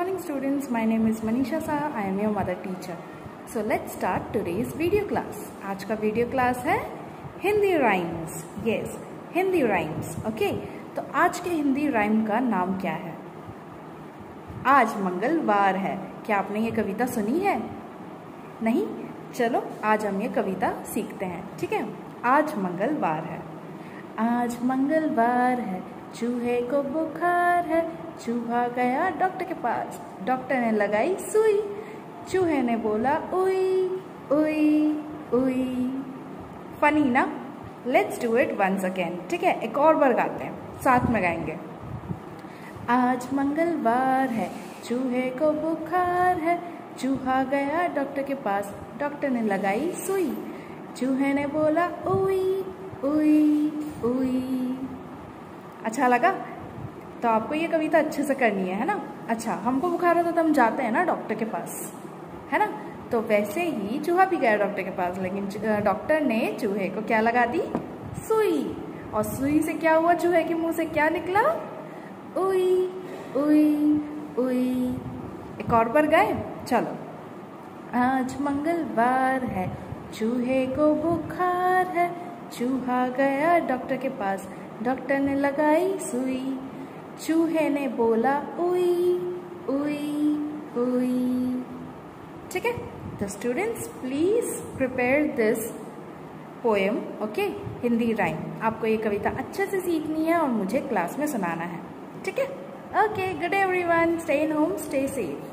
morning students, my name is Manisha Saha. I am your mother teacher. So let's start today's video class. आज का video class है Hindi rhymes. Yes, Hindi rhymes. Okay, तो आज के Hindi rhyme का नाम क्या है? आज मंगलवार है. क्या आपने ये कविता सुनी है? नहीं? चलो आज हम ये कविता सीखते हैं. ठीक है, आज मंगलवार है. आज मंगलवार है, चूहे को बुखार है. चूहा गया डॉक्टर के पास, डॉक्टर ने लगाई सुई. चूहे ने बोला उई उई उई. फनी ना? Let's do it once again. ठीक है, एक और बार गाते हैं, साथ में गाएंगे. आज मंगलवार है, चूहे को बुखार है. चूहा गया डॉक्टर के पास, डॉक्टर ने लगाई सुई. चूहे ने बोला उई उई उई. अच्छा लगा? तो आपको ये कविता अच्छे से करनी है ना? अच्छा, हमको बुखार होता तो हम जाते हैं ना डॉक्टर के पास, है ना? तो वैसे ही चूहा भी गया डॉक्टर के पास, लेकिन डॉक्टर ने चूहे को क्या लगा दी? सुई. और सुई से क्या हुआ? चूहे के मुंह से क्या निकला? उई उई उई. एक और बार गाए? चलो. आज मंगलवार है, चूहे को बुखार है. चूहा गया डॉक्टर के पास, डॉक्टर ने लगाई सुई. चूहे ने बोला उई उई उई. ठीक है, तो students please prepare this poem. Okay, Hindi rhyme. आपको ये कविता अच्छे से सीखनी है और मुझे क्लास में सुनाना है. ठीक है? Okay, good everyone. Stay in home, stay safe.